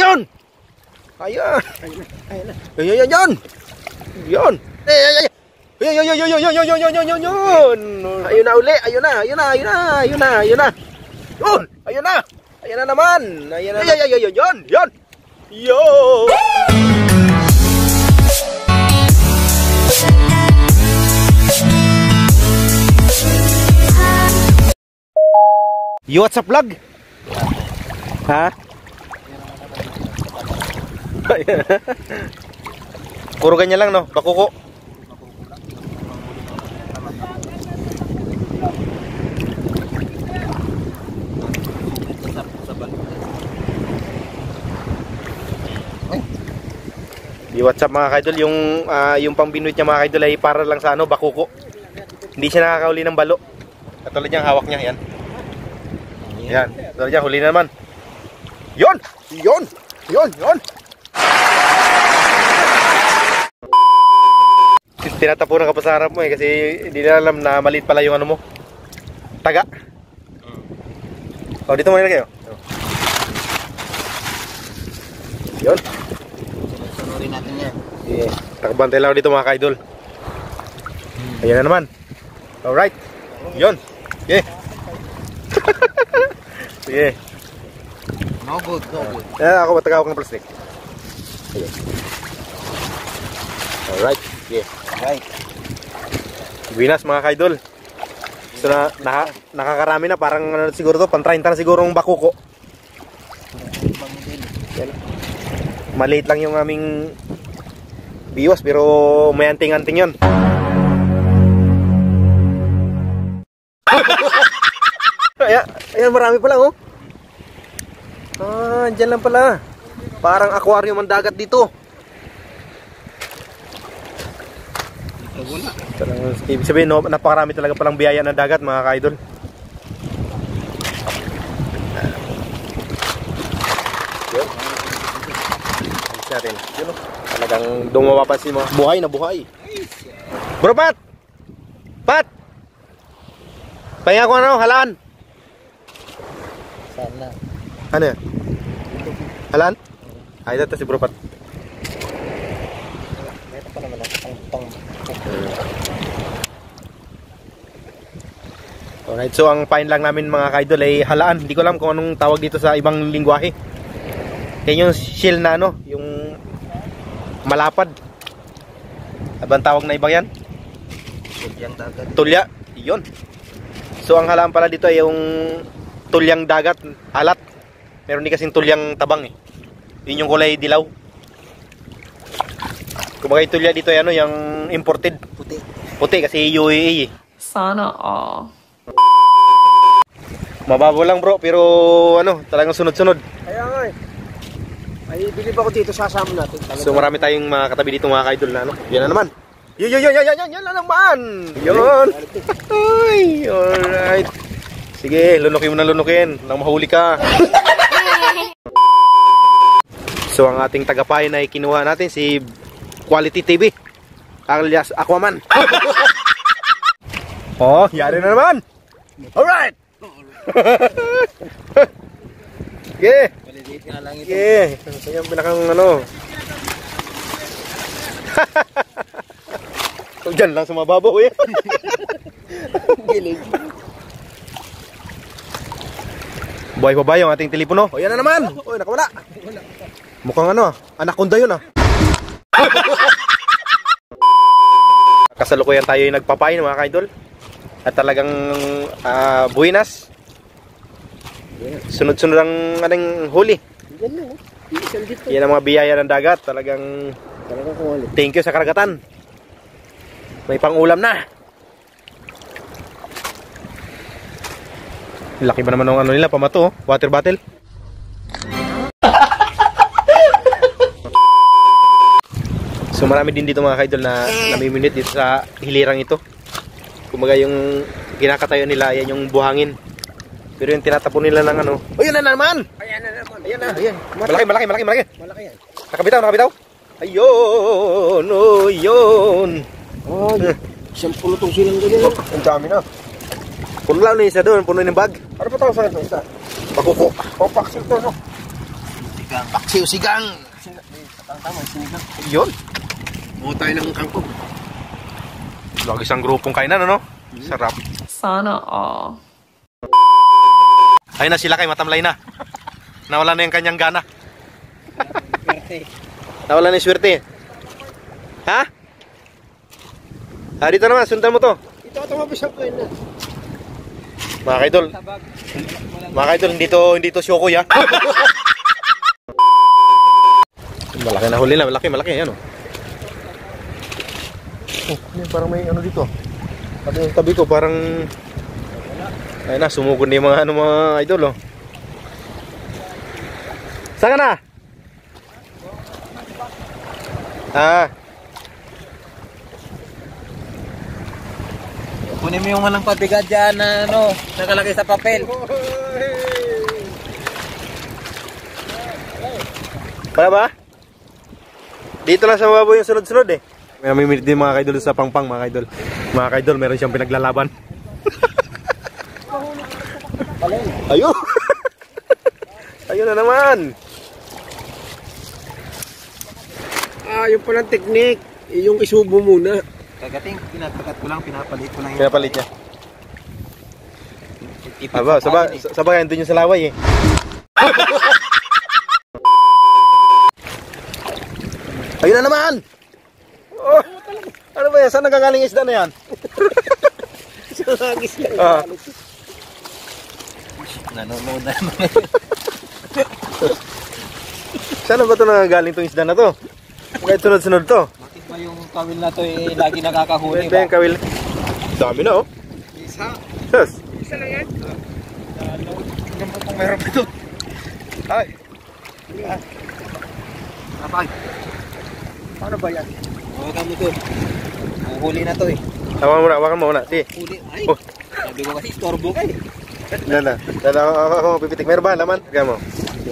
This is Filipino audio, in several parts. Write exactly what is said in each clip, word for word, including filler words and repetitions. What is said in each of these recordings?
Ayun! Ayun! Ayun na. Ayun, ayun, ayun! Yun! Eh, ay, ay! Ayun, ayun, ayun, ayun, ayun, ayun, ayun, ayun, ayun! Ayun na uli! Ayun na! Ayun na! Ayun na! Ayun na! Ayun na! Yun! Ayun na! Ayun na naman! Ayun na! Ayun, ayun, ayun, yun! Yun! Yun! Yo, what's up vlog? Ha? Puro ganyan lang no, bakuko. Yo, what's up mga kaidol, yung uh, yung pambinuit niya mga kaidol ay para lang sa ano, bakuko. Hindi siya nakakauli ng balo. Katulad niyang hawak niya, yan. Yan, katulad niya, huli na naman. Yon! Yon! Yon! Yon! Tinatapunan ka pa sa harap mo eh, kasi hindi na alam na maliit pala yung ano mo. Taga. O, dito mo nilagay o. Yon. Sunurin natin yan. Yeah. Takabantay lang dito mga kaidol. Ayan na naman. Alright. Yon. Okay. Sige. No good, no good. Eh, ako matagawak ng plastic. Sige. Alright. Sige. Right. Binas mga kaidol. So na, na nakakarami na, parang ano siguro to, pang thirty na sigurong bakuko. Yan. Maliit lang yung aming biwas pero may anting-anting yun. Ayan, ayan, marami pa lang oh. Ah, dyan lang pala. Parang aquarium ang dagat dito. Ibig sabihin, no, napakarami talaga palang biyaya ng dagat mga ka-idol. Yun. Ayos natin. Yun o. Talagang dumawa pa si mga buhay na buhay. Bro Pat! Pat! Pahinga ko ano, halaan. Sana. Ano yan? Halaan? Ay, ito si Bro Pat. Ito pa naman ang pang... Alright, so ang pain lang namin mga kaidol ay halaan. Hindi ko alam kung anong tawag dito sa ibang lingwahe. Yan yung shell na ano, yung malapad. Abang tawag na ibang yan? Tulyang dagat. Tulya, yun. So ang halaan pala dito ay yung tulyang dagat, halat. Meron din kasing tulyang tabang eh. Yun yung kulay dilaw. Kumbaga yung tulya dito ay ano, yung imported. Puti. Puti kasi U A E eh. Sana all. Mababaw lang bro, pero ano, talagang sunod-sunod. Kaya nga eh. Ay, bilib ako dito, sasama natin. Talaga. So marami tayong mga katabi dito mga ka-idol na ano. Yan na naman. Yun, yun, yun, yun, yun, yun, yun na naman. Yun. Ay, alright. Sige, lunukin mo na lunukin. Nang mahuli ka. So ang ating tagapain ay kinuha natin si Quality T V alias Aquaman. Oh, yari na naman. Alright. Sige. Validate na lang ito. Sige. Ito yung pinakang ano. So, dyan lang sumababaw eh. Gilig. Buhay pa ba yung ating telepono? O yan na naman. Uy, nakawala. Mukhang ano, anaconda yun ah. Kasalukuyan tayo yung nagpapain mga ka-idol. At talagang uh, buwinas. Sunod-sunod ang anong huli. Yan lang oh. Isal dito. Yan ang mga biyaya ng dagat. Talagang Talagang kumuli. thank you sa karagatan. May pang-ulam na. Laki ba naman ng ano nila, pamato oh. Water bottle. So marami din dito mga kaidol na namiminit dito sa hilirang ito. Kumbaga yung kinakatayo nila, yan yung buhangin. Pero yung tinatapon nila ng ano. Oh, yan na naman! Ayan na naman. Ayan na, ayan. Malaki, malaki, malaki, malaki. Malaki yan. Nakabitaw, nakabitaw. Ayun, oh, yun. Oh, isang pulo itong silang ganyan. Oh, ang dami na. Puno lang na isa doon, puno yung bag. Ano pa tawag sa ito? Isa? Bakuko. O, paksik to, no? Sinigang. Paksiw sigang. Tama, sinigang. Yun. Buo tayo ng kangkong. Lagi isang grupong kainan, ano? Sarap. Sana all. Ayun na sila kay matamlay na. Nawala na yung kanyang gana. Nawala na yung swerte. Ha? Ah, dito naman, sundan mo to. Ito ito mabisap ko yun na. Mga kaidol. Mga kaidol, hindi to, hindi to syokoy ha. Malaki na huli na, malaki, malaki. Yan o. Oh, oh, parang may ano dito. Tabi yung tabi ko, parang... Ayun na, sumugod na yung mga, ano, mga idol oh. Saan ka na? Ah. Kunin mo yung walang pabigat dyan na ano, nakalagay sa papel. Para ba? Dito lang sa baboy yung sunod-sunod eh. May mamimili din mga kaidol sa pangpang mga kaidol. Mga kaidol, meron siyang pinaglalaban. Ayun! Ayun na naman! Ah, yung palang teknik. Yung isubo muna. Kagating, pinatakat ko lang, pinapalit ko lang yung... Pinapalit niya. Aba, sabag, sabag, andun yung sa laway eh. Ayun na naman! Oh, ano ba yan? Saan nagagaling isda na yan? Sa hagis yan. Ah. Nanonood na naman. Saan ba ito nagagaling itong isda na to? Kahit sunod-sunod to. Bakit ba yung kawil na to eh, lagi nakakahuli Ba yung kawil? Dami na oh. Isa. Yes. Isa lang yan. Tingnan mo kung meron pa ito. Ay. Kapag. Paano ba yan? Hawakan mo to. Huli na to eh. Hawakan mo na, hawakan mo na. Sige. Huli. Ay. Oh. Sabi ko kasi istorbo ka eh. Lala. Lala ako, ako, ako pipitik. Meron ba laman? Kaya mo.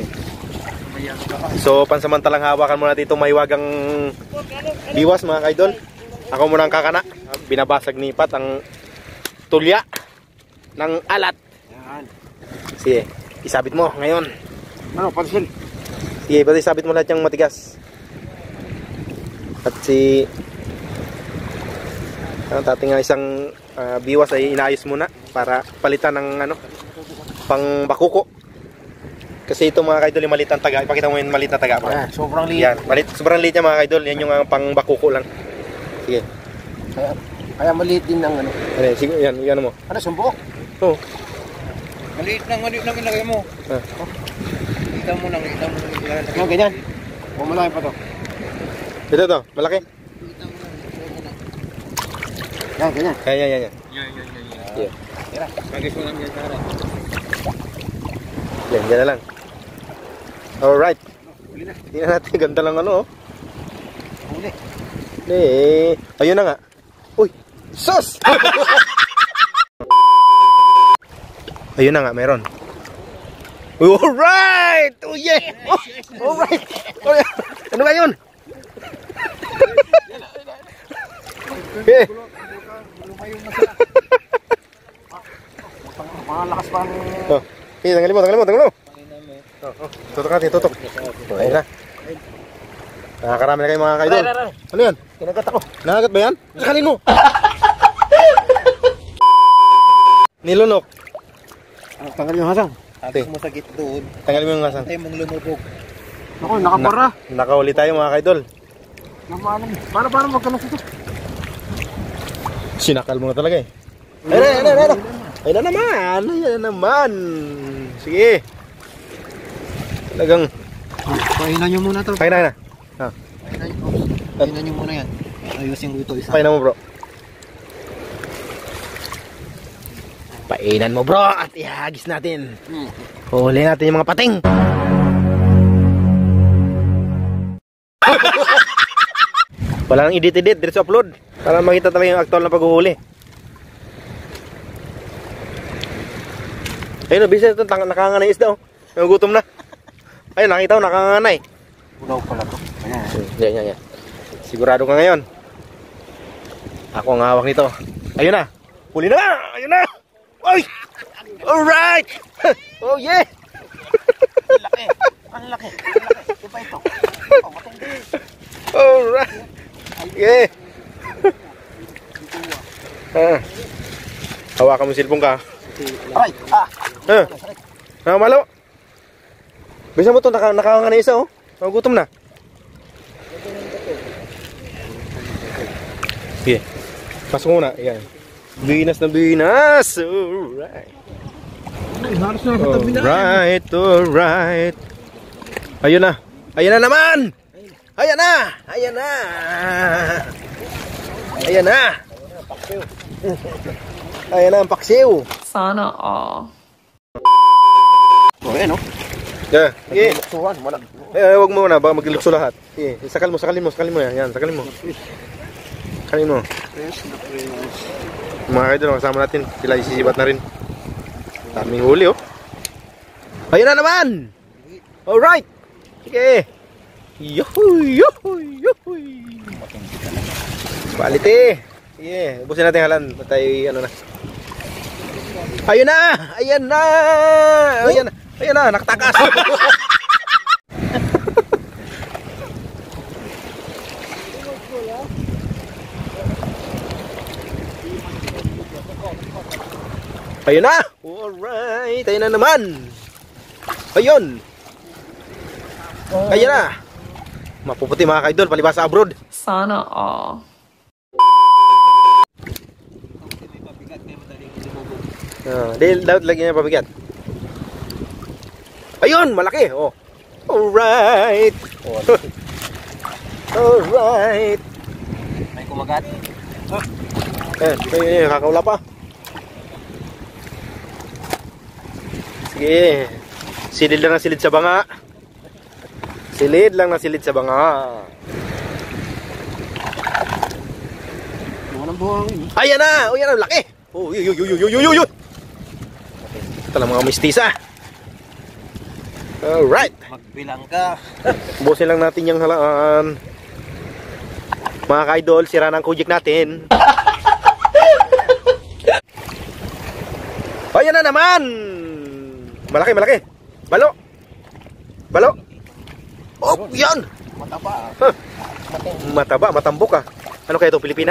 So, pansamantalang hawakan muna dito may wagang biwas mga kaidol. Ako muna ang kakana. Binabasag ni Pat ang tulya ng alat. Yan. Sige, isabit mo ngayon. Ano, pansin? Sige, pati isabit mo lahat yung matigas. At si ang dating nga isang uh, biwas ay inaayos muna para palitan ng ano pang bakuko. Kasi ito mga kaidol yung maliit ang taga. Ipakita mo yung maliit na taga. Yan, sobrang liit. Yan, maliit, sobrang liit niya mga kaidol. Yan yung uh, pang bakuko lang. Sige. Kaya, kaya maliit din ng ano. Ano, sige, yan, yan mo. Ano, sumbok? Oo. Oh. Maliit lang, maliit lang ilagay mo. Ah. Kita mo lang, kita mo lang. Ano, ganyan? O malaki pa to? Ito to, malaki. Yan, ganyan. Yan, yan, yan. Yan, Yan, yan, yan. yeah. Tira, lagay ko lang yan sa harap. Yan, yan na lang. Alright. Huli na. Tingnan natin, ganda lang ano oh. Huli. Eh, ayun na nga. Uy, sus! Ayun na nga, meron. Alright! Oh yeah! Oh, alright! Oh, yeah. Ano ba yun? Eh. Malakas pa ang... Oh, okay, tanggalin mo, tanggalin mo, tanggalin mo. Oh, oh, tutok natin, tutok. Oh, ayun na. Nakakarami na kayo mga kaidol. Ano yan? Kinagat ako. Nakagat ba yan? Sakalin mo! Nilunok. Ah, tanggalin yung hasang. Okay. Tapos mo sa git doon. Tanggalin mo yung ngasang. Tayo mong lumubog. Ako, nakapara. Na, nakahuli tayo mga kaidol. Paano, paano, paano magkalas ito? Sinakal mo na talaga eh. Ayun na, ayun na, ayun na. Ayun na naman. Ayun na naman. Sige. Talagang. Painan nyo muna to. Kaya na, kaya na. Ah. Painan nyo. Painan nyo muna yan. Ayusin ko ito isa. Painan mo bro. Painan mo bro. At ihagis natin. Hmm. Huli natin yung mga pating. Wala nang edit-edit. Diretso upload. Para makita talaga yung actual na paghuhuli. Ayun na, bisa ito. Nakanganay isda oh. Nagutom na. Ayun, nakita ko, nakanganay. Ulaw pala to. Ayan. Yan, yan, yan. Sigurado ka ngayon. Ako ang hawak nito. Ayun na. Huli na! Ayun na! Ay! Alright! Oh yeah! Laki. Ang laki. Ito pa ito. Oh, matindi. Alright. Okay. Ah. Hawakan mo yung silpong ka. Aray! Ah! Ah. Ah, malo. Bisa mo to, naka nakahanga na isa oh. Nagugutom na. Sige. Pasok muna. Ayan. Binas na binas. Alright. Halos na katabi na. Alright, alright. Ayun na. Ayun na naman. Ayan na. Ayan na. Ayan na. Ayan na ang paksiw. Sana all. Oh, ayan oh. Yeah, sige. Luksuhan, wala. Eh, wag mo na, baka maglilukso lahat. Sige, sakal mo, sakalin mo, sakalin mo yan. Yan, sakalin mo. Sakalin mo. Press na press. Mga kaidol, kasama natin. Sila isisibat na rin. Daming huli, oh. Ayun na naman! Alright! Sige! Yuhuy! Yuhuy! Yuhuy! Quality! Sige, ubusin natin halan. Patay, ano na. Ayun na! Ayan na! Ayan na! Ayan na! Nakatakas! Ayun na! Alright! Ayun na naman! Ayun! Ayun na! Mapuputi mga kaidol, palibasa abroad. Sana all. Ah, dahil dapat lagi niya pabigat. Ayun! Malaki! Oh. Alright! Alright! May kumagat. Eh, ayun, kakaula pa. Sige. Silid lang na silid sa banga. Silid lang na silid sa banga. Walang buhangin. Ayan na! Oh, yan ang laki! Oh, yun, yun, yun, yun, yun, yun, yun! Ito lang mga mistisa. Alright! Magbilang ka. Busin lang natin yung halaan. Mga ka-idol, sira ng kujik natin. Ayan na naman! Malaki, malaki. Balo. Balo. Oh, yan. Mataba. Huh. Mataba, matambok ah. Ano kaya ito, Pilipina?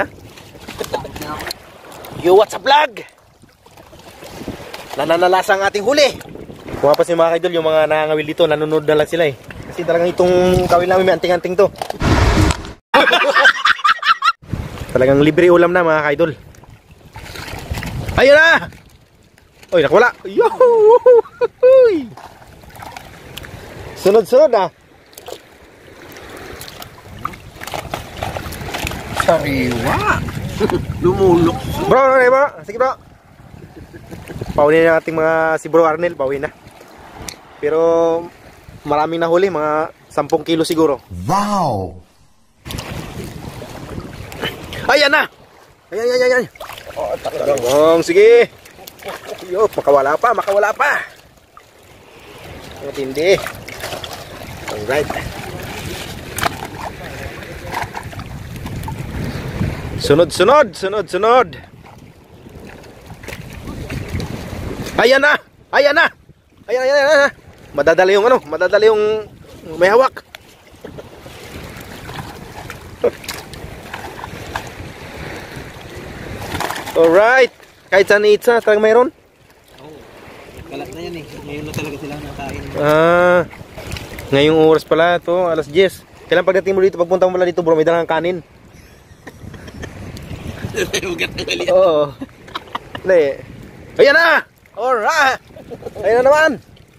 Yo, what's up vlog? Nananalasa ang ating huli. Kung pa si mga kaidol, yung mga nangangawil dito, nanonood na lang sila eh. Kasi talagang itong kawil namin, may anting-anting to. Talagang libre ulam na mga kaidol. Ayun na! Oy, nakawala. Yuhuy! Sunod-sunod ah. Sariwa. Lumulok. Bro, ano na bro? Sige bro. Paunin na nating mga si Bro Arnel, paunin na. Pero maraming nahuli, mga sampung kilo siguro. Wow. Ayan na! Ayan, ayan, ayan. Oh, takot. Sige. Yo, makawala pa, makawala pa. Matindi. Alright. Sunod, sunod, sunod, sunod. Ayan na! Ayan na! Ayan, ayan, ayan, ayan. Madadala yung ano, madadala yung may hawak. Alright. Kahit saan itsa, talagang mayroon? Oo. Kalat na yan eh. Ngayon na talaga sila nakain. Ah, ngayong oras pala to, alas diyes. Kailan pagdating mo dito, pagpunta mo pala dito bro, may dalang kanin. Ugat na galit. Oo. Hindi. Ayan na! Alright! Ayan na naman!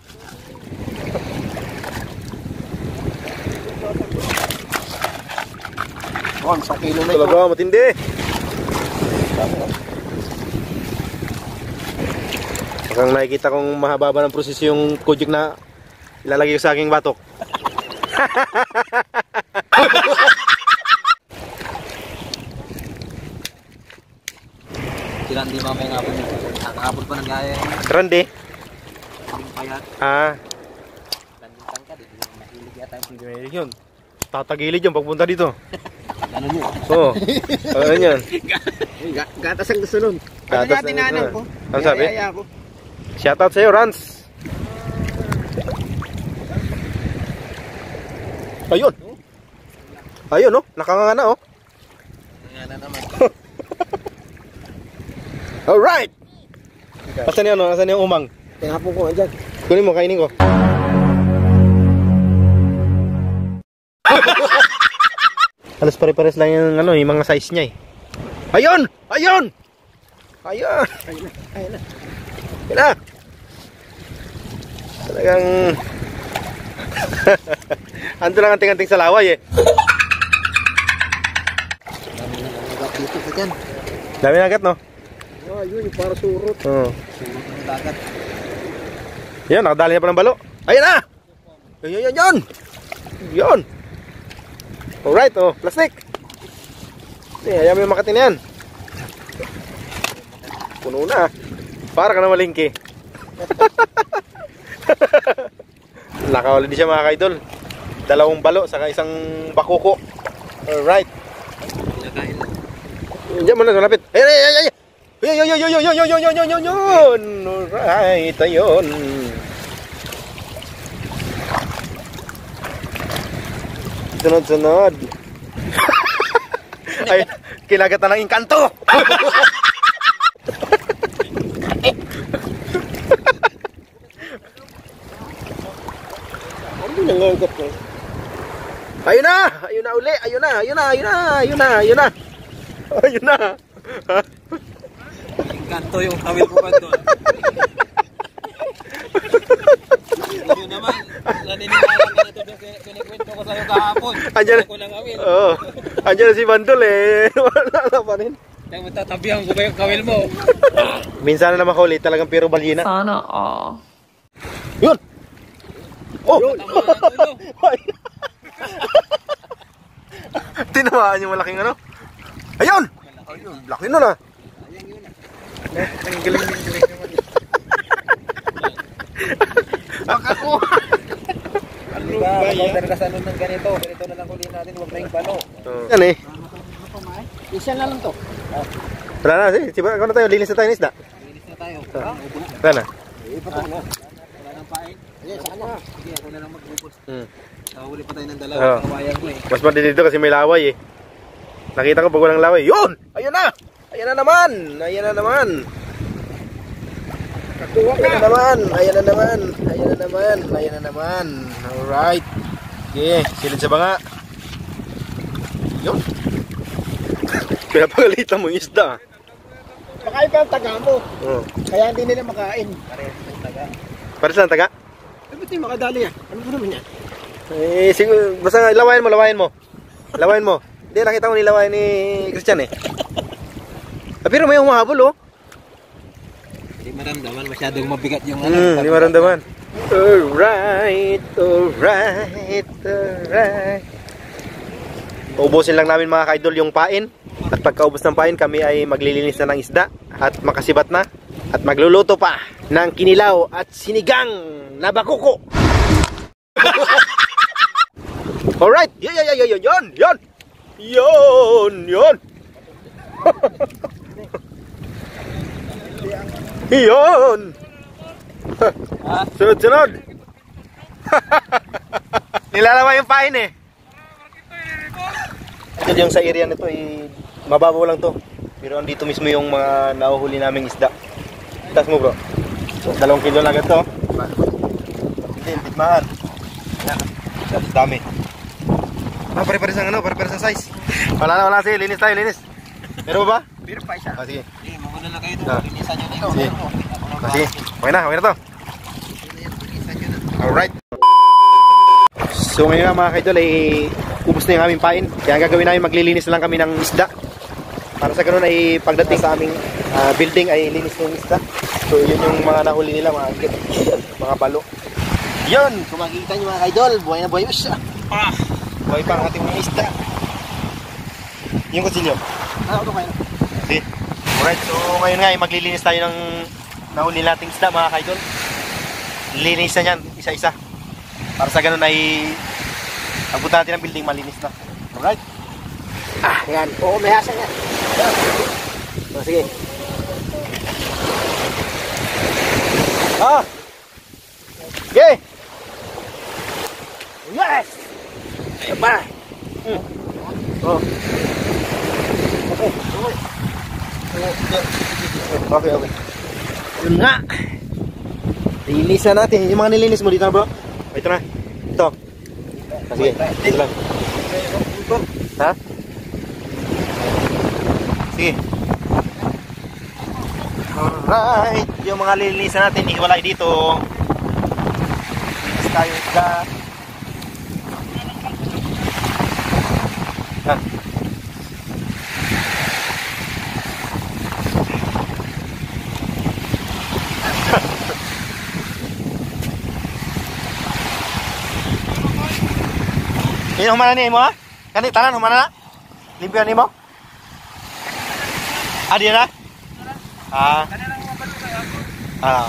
Oh, sa kilo na ito. Talaga, matindi. Parang nakikita kong mahaba ng proseso yung kujik na ilalagay ko sa aking batok. Sila hindi mamaya nga po. Nakakapot pa ng gaya. Rande. Ang payat. Ah. Landintang ka. Dito lang mahilig yata. Hindi mahilig yun. Tatagilid yun pagpunta dito. Ano nyo? Oo. Ano yan? Gatas ang gusto nun. Ano Gatas natin ang- nanang ah. ko? Ano sabi? Yaya ko. Shoutout sa'yo, Rans. Ayun. Ayun, no? Nakanganga na, oh. Nga na naman. Alright! Asan yan, no? Asan yung umang? Tinapon ko andyan. Kunin mo, kainin ko. Halos pare-pares lang yung, ano, yung mga size niya, eh. Ayun! Ayun! Ayun! Ayun na, ayun na. Ayun na! Talagang... Ando lang anting-anting sa laway, eh. Dami na nangagap dito sa dyan. Dami na agad, no? Oh, yun, yung para surot. Oo. Surot ng dagat. Yan, nakadali na pa ng balo. Ayun na! Yun, yun, yun, yun! Yun! Alright, oh, plastic. Eh, ayaw mo yung makatin yan. Puno na. Para ka na malingki. Nakawala din siya, mga kaidol. Dalawang balo, saka isang bakuko. Alright. Pinakain lang. Diyan mo na, malapit. Ayun, ayun, ayun, ayun! Yun, yun, yun, yun, yun, yun, yun, yun, yun, yun! Alright, ayun. Sunod, sunod. Ay, kinagat na ng inkanto. Ano nangagap ko? Ayun na! Ayun na uli! Ayun na! Ayun na! Ayun na! Ayun na! Ayun na! Ayun na! Kanto yung kawil ko pa doon. Yun naman, naniniwala ka na ito doon kinikwento ko sa'yo kahapon. Andiyan, Ako ng kawil. oo. Andiyan na si Bandol, eh. Wala na pa rin. Kaya matatabihan ko ba yung kawil mo? Minsan na naman huli, talagang piro balyena. Sana all. Yun! Oh! Tama na ang ulo. Tinamaan yung malaking ano. Ayun! Ayun, laki nun, ah. Ayan yun ah. Ang galing, ang galing naman. Ako! Ano ba yan? Kung ka ng ganito, ganito na lang huli natin, huwag na yung balo. Yan eh. Isa na lang to. Wala na, sige. Sipa, ako na tayo, linis na tayo ng isda. Linis na tayo. Ah. Upo na. Wala na. Ipatong mo. Wala nang pain. Ayan, saan na? Sige, ako na lang mag-upos. Hmm. Nakahuli pa tayo ng Oo. dalawa. Kawayan ko eh. Mas mandi dito kasi may laway eh. Nakita ko pag walang laway. Yun! Ayun na! Ayan na naman! Ayan na naman! Kakuha Ayan na naman! Ayan na naman! Ayan na naman! Ayan na naman! Alright! Okay, silid sa banga. Yun! Pinapagalitan mo yung isda. Makain pa ang taga mo. Oh. Kaya hindi nila makain. Parehas ng taga. Para saan taga? Eh, ba't yung makadali yan? Ano ba naman yan? Eh, siguro, basta lawayan mo, lawayan mo. Lawayan mo. Hindi, nakita ko nilawayan ni Christian eh. Ah, pero may humahabol oh. Hindi maramdaman, masyadong mabigat yung ano. Hmm, hindi maramdaman. Alright, alright, alright. Ubusin lang namin mga kaidol yung pain. At pagkaubos ng pain, kami ay maglilinis na ng isda. At makasibat na. At magluluto pa ng kinilaw at sinigang na bakuko. Alright, yun, yun, yun, yun, yun, yun. Yun, yun. Yun. Sunod, sunod. Nilalawa yung pain eh. Ito yung sa area nito eh, mababaw lang to. Pero andito mismo yung mga nahuhuli naming isda. Taas mo bro. Dalawang kilo na agad to. Hindi, bitmaan. Tapos dami. Ah, pare-pare sang ano, pare-pare sang size. Wala na, wala sige, linis tayo, linis. Meron ba ba? Pero pa isa. Ah, sige. Sige, muna na kayo Ah. doon. Linisan nyo dito. Sige. Ah, sige. Okay na, okay na to. Linisan nyo na. Alright. So ngayon nga mga kaidol ay ubos na yung aming pain. Kaya ang gagawin namin, maglilinis na lang kami ng isda. Para sa ganun ay pagdating sa aming uh, building ay linis na yung isda. So yun yung mga nahuli nila, mga agit, mga balo. Yun! Kung makikita nyo mga kaidol, buhay na buhay siya. Ah! Buhay pa ang ating mga isda. Yung kutsilyo. Ah, ano kayo? Okay. Alright, so ngayon nga ay maglilinis tayo ng nahuli nating isda mga kaidol. Linis na yan, isa-isa. Para sa ganun ay pagpunta natin ng building, malinis na. Alright? Ah, yan. Oo, may hasa yan. So, sige. Ah! Okay! Yes! Ayan pa. Hmm. Oh. Okay, okay. Yun nga. Linisan natin. Yung mga nilinis mo dito na bro. Ito na. Ito. Ah, sige. Ito lang. Ha? Sige. Alright. Yung mga lilinisan natin, iwalay dito. Linis tayo sa... Ha? Ini humana ni mo ha? Kani tanan humana na? Limpyo ni mo? Ah, di na? Ah. Ah.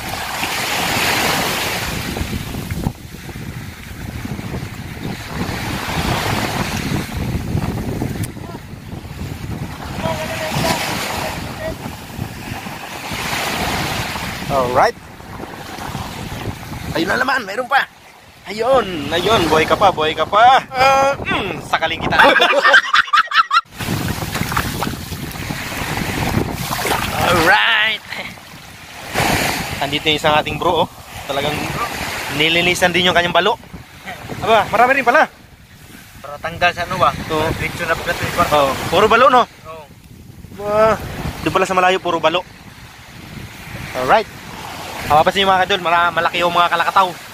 Alright. Ayun na naman, mayroon pa. Ayun, ayun, buhay ka pa, buhay ka pa. Uh, mm, sakaling kita. Alright. Andito yung isang ating bro, oh. Talagang nilinisan din yung kanyang balo. Aba, marami rin pala. Para tanggal sa ano ba? Oo. Picture na pala ito. Oh, puro balo, no? Oo. Wah, doon pala sa malayo, puro balo. Alright. Mapapansin nyo mga kadol, malaki yung mga kalakataw.